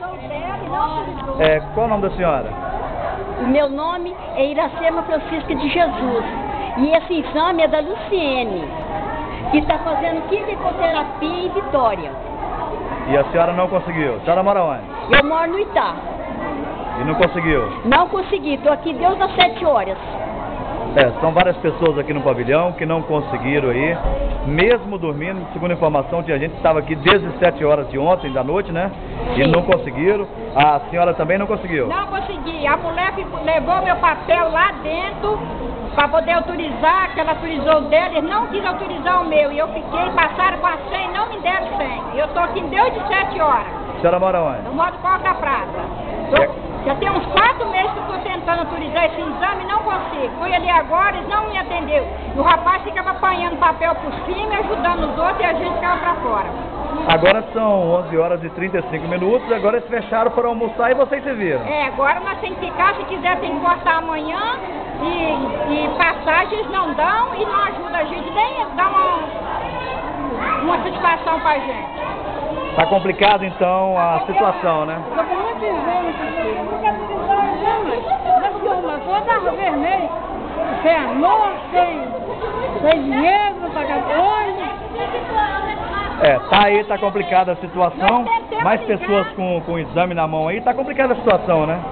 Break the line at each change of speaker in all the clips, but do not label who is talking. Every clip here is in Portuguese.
Qual o nome da senhora?
O meu nome é Iracema Francisca de Jesus. E esse exame é da Luciene, que está fazendo quimioterapia em Vitória.
E a senhora não conseguiu? A senhora mora onde?
Eu moro no Itá.
E não conseguiu?
Não consegui, estou aqui desde as 7 horas.
São várias pessoas aqui no pavilhão que não conseguiram aí, mesmo dormindo. Segundo a informação, tinha gente que estava aqui desde as 7 horas de ontem, da noite, né? E não conseguiram. A senhora também não conseguiu?
Não consegui. A mulher levou meu papel lá dentro para poder autorizar, que ela autorizou o dela, eles não quis autorizar o meu. E eu fiquei, passaram com a senha e não me deram senha. Eu estou aqui desde 7 horas.
A senhora mora onde?
Eu moro em Coca Prata. Já tem uns 4 meses que eu estou tentando autorizar esse exame e não consigo. Fui ali agora, eles não me atenderam. E o rapaz ficava apanhando papel por cima, ajudando os outros e a gente ficava para fora.
Agora são 11 horas e 35 minutos, agora eles fecharam para almoçar e vocês se viram.
Agora nós temos que ficar, se quiser tem que cortar amanhã e passagens não dão e não ajuda a gente, nem dá uma satisfação para a gente.
Tá complicado então a situação, né?
Estou com muito exame, não quero precisar de exame. Deve ter uma toda vermelha, sem amor, sem dinheiro, não pagar ônibus.
Tá aí, tá complicada a situação. Mais pessoas com o exame na mão aí, tá complicada a situação, né?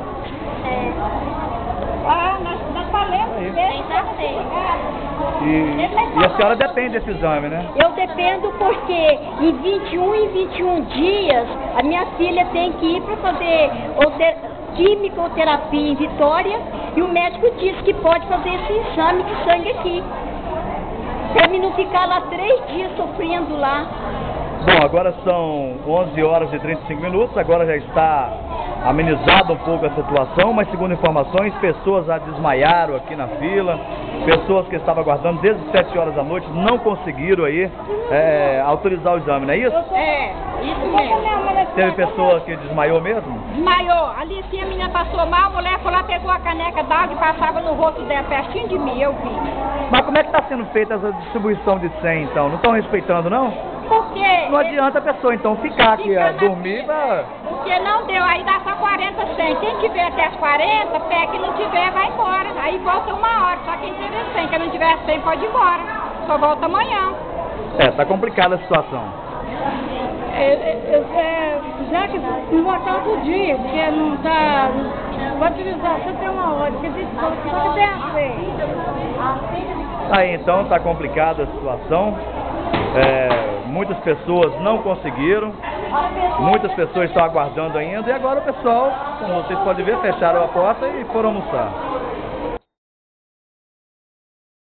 Nós falamos
E a senhora depende desse exame, né?
Eu dependo porque em 21 dias a minha filha tem que ir para fazer quimioterapia em Vitória e o médico disse que pode fazer esse exame de sangue aqui. Para mim não ficar lá 3 dias sofrendo lá.
Bom, agora são 11 horas e 35 minutos, agora já está amenizada um pouco a situação, mas segundo informações, pessoas já desmaiaram aqui na fila, pessoas que estavam aguardando desde as 7 horas da noite não conseguiram aí autorizar o exame, não é isso?
Isso mesmo.
Teve pessoa que desmaiou mesmo?
Desmaiou. Ali sim a menina passou mal, a mulher foi lá, pegou a caneca d'água e passava no rosto dela, pertinho de mim, eu vi.
Mas como é que está sendo feita essa distribuição de 100 então? Não estão respeitando não?
Por quê?
Não adianta a pessoa então ficar aqui, dormir pra...
Porque não deu, aí dá só 40 100. Quem tiver até as 40, pega, quem não tiver vai embora. Aí volta 1 hora, só quem tiver 100. Quem não tiver 100 pode ir embora. Só volta amanhã.
Tá complicada a situação.
Já que não botar outro dia, porque não está... Vai utilizar só tem 1 hora, porque só que tem a
Aí então tá complicada a situação. Muitas pessoas não conseguiram, muitas pessoas estão aguardando ainda e agora o pessoal, como vocês podem ver, fecharam a porta e foram almoçar.